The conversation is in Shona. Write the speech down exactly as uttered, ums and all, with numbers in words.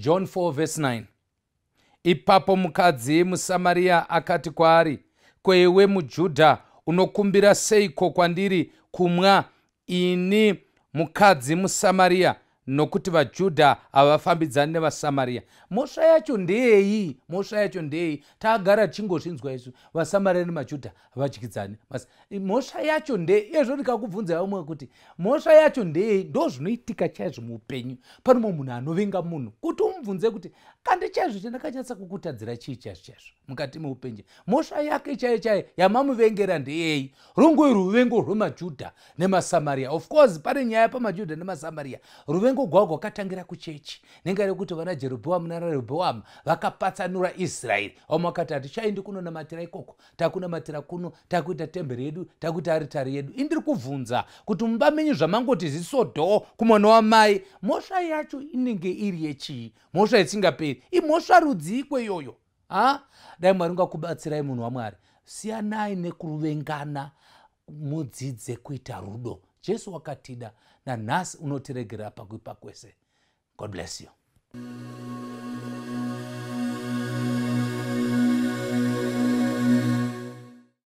John four verse nine. Ipapo mukadzi muSamaria akati kwaari, ko iwe muJudha unokumbira seiko kwandiri kumwa ini mukadzi muSamaria? Nokuti vaJudha havafambidzani nevaSamaria. Mhosva yacho ndeyei? Mhosva yacho ndeyei? Tagara chingozvinzwa isu vaSamaria nemaJudha havadyidzani. Mhosva yacho ndeyei? Izvo ndikakubvunza vamwe kuti mhosva yacho ndeyei? Ndo zvinoitika chaizvo muupenyu. Panomwe munhu anovenga munhu kuti umubvunze kuti kandi chaizvo chandakanyatsa kukutadzira chii chaizvo chaizvo mukati meupenyu. Mhosva yake chaiyo chaiyo yamamuvengera ndeyei? Rungu ruvengo rwemaJudha nemaSamaria. Of course pane nyaya pamaJudha nemaSamaria. Ruvengo rwavo rwakatangira kuchechi. Nenga rekuti vana Jerobhoamu naRehobhoamu vakapatsanura Israeri. Vamwe vakati hatichaendi kunonamatira ikoko, takunamatira kuno, takuita temberi yedu, takuita aritari yedu. Indiri kubvunza kuti mumba menyu zvamangoti zisodho kumwana wamai, mhosva yacho inenge iri yechii? Mhosva isingaperi. Imhosva rudziko iyoyo. Ha? Dai Mwari ngakubatsirai munhu waMwari. Siyanai nekuruvengana, mudzidze kuita rudo. Jesu wakatida nanhasi unotiregerera pakuipa kwese. God bless you.